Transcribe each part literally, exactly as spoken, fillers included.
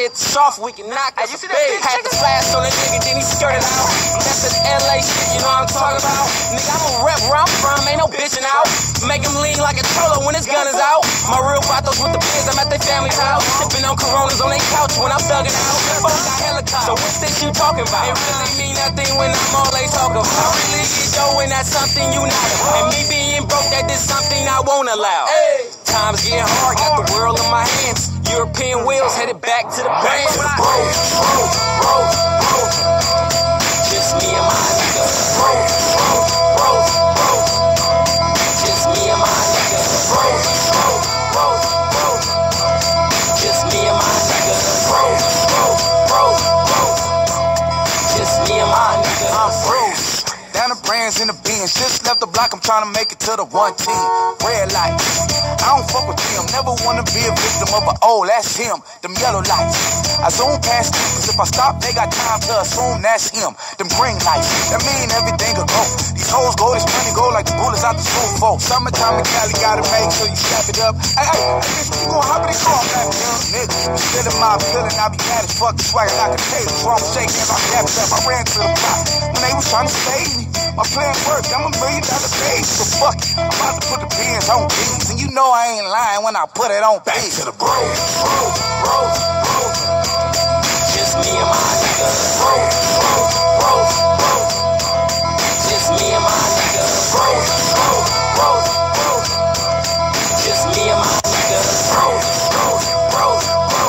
hit the soft, we can knock us a bed. Had the flash on the nigga, then he skirted out. That's the L A shit, you know what I'm talking about? Nigga, I'm a rep where I'm from, ain't no bitching out. Make him lean like a cholo when his gun is out. My real vatos with the biz, I'm at their family's house. Sipping on Coronas on their couch when I'm thugging out. Fuck got helicopter, so what's this you talking about? It really mean nothing when I'm all they talk about. I really get dough when that's something you not about. And me being broke, that is something I won't allow. Hey. Times getting hard, got the world in my hands. European wheels headed back to the branch. Bro, bro, bro, bro. Just me and my nigga. Bro, bro, bro, bro. Just me and my nigga. Bro, bro, bro, bro. Just me and my nigga. Bro, bro, bro, bro. Just me and my nigga. I'm Bruce. Down the brands in the beans. Just left the block, I'm trying to make it to the one team. Red light. I don't fuck with them, never wanna be a victim of a oh, that's him, them yellow lights. I zoom past them, cause if I stop, they got time to assume that's him. Them green lights, that mean everything will go. These hoes go, this money go like the bullets out the school for. Summertime in Cali, gotta make sure you strap it up. Hey, hey, I guess you gon' hop in the car, black young nigga. Instead of my feeling, I be mad as fuck, the swagger like a tater. So I'm shaking, I'm gapped up, I ran to the block when they was trying to save me. My plan worked, I'm a million dollar page, so fuck it. I'm about to put the pins on these, and you know I ain't lying when I put it on. Back to the bro, bro, bro, bro. Just me and my nigga. Bro, bro, bro, bro. Just me and my nigga. Bro, bro, bro, bro. Just me and my nigga. Bro, bro, bro, bro.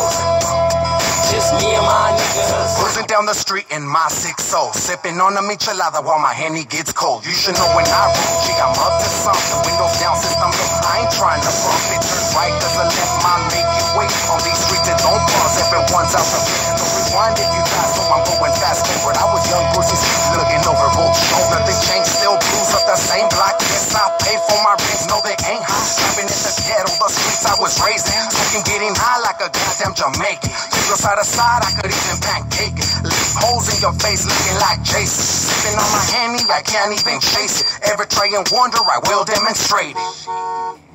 Just me and my nigga. Cruising down the street in my six oh, sipping on a michelada while my Henny gets cold. You should know when I roll, G, I'm up to something. Windows down, system low, I ain't trying to bump it. Turn right, cause the left mind make you wait. On these streets, it don't pause, everyone's out the bed. So rewind if you got, so I'm going fast forward. I was young, Brucey, looking over both shoulder. Nothing changed, still blues up the same block. Yes, I paid for my rents, no they ain't high. Living in the ghetto, the streets I was raised in. Fucking getting high like a goddamn Jamaican. Jingle side to side, I could even pancake it. Leave holes in your face looking like Jason. Sipping on my Henny, I can't even chase it. Every tray and wonder, I will demonstrate it.